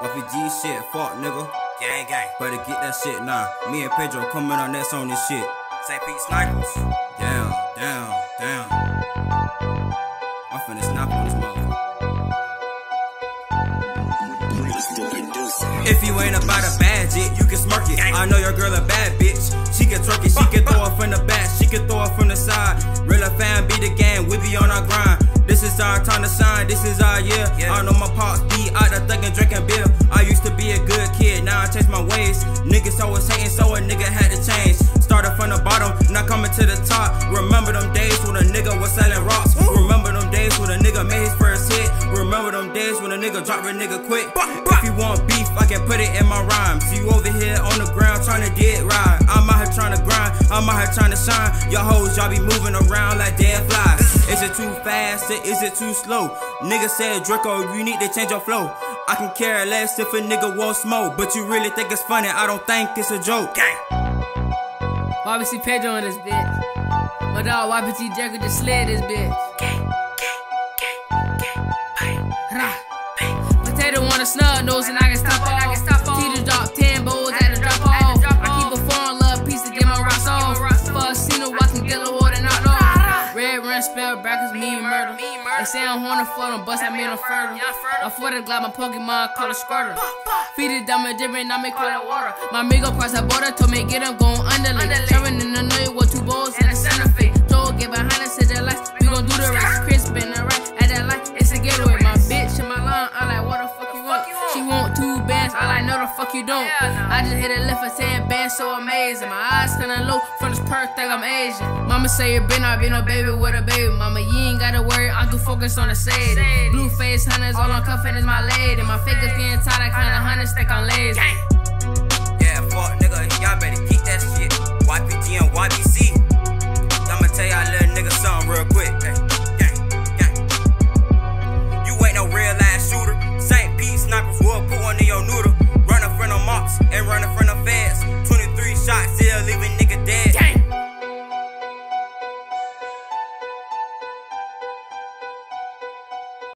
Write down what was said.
RPG shit, fuck nigga. Gang, gang. Better get that shit now. Me and Pedro coming on next on this shit. St. Pete Snipers. Damn. I'm finna snap on this motherfucker. If you ain't about a bad shit, you can smirk it. I know your girl a bad bitch. She can twerk it, she can throw it from the back, she can throw it from the side. Real fan be the game, we be on our grind. This is our time to shine, this is our year. I know my pops be out there thuggin', drinking beer. I used to be a good kid, now I changed my ways. Niggas always hating, so a nigga had to change. Started from the bottom, now coming to the top. Remember them days when a nigga was selling rocks. Remember them days when a nigga made his first hit. Remember them days when a nigga dropped a nigga quick. If you want beef, I can put it in my rhymes. You over here on the ground trying to get right. I'm out here trying to grind, I'm out here trying to shine. Y'all hoes, y'all be moving around like dead flies. Is it too fast or is it too slow? Nigga said, Draco, you need to change your flow. I can care less if a nigga won't smoke, but you really think it's funny, I don't think it's a joke. Gang. YBC Pedro in this bitch. My dog YPT Jericho just slid this bitch. Potato want a snub nose and I can stop off. T to drop 10 bowls at the drop off. I keep a foreign love piece to get my rocks off. First seen I can get the water knocked off. Red run spell brackets, me and murder. They say I'm horny for them, bust I made them fertile. I fought it glad my Pokemon call it squirter. Feed it down my different, now me call it water. My amigo cross the border, told me get him going underlay. Shoving in the noise with 2 bowls and a center fade. Joe get behind us, said that lights, we gon' do the race. Chris been right at that light, it's a getaway. My bitch in my line, I like what the fuck you want. She want 2 bands, I like no the fuck you don't. I just hit a lift for 10 bands, so amazing. My eyes kinda low from this perk, think I'm Asian. Mama say you been not be no baby with a baby. Mama, you ain't gotta worry, I'm too focused on the shade. Blue face hunters, all on cuffin' is my lady. My fingers getting tight, I kinda hunters think I'm lazy.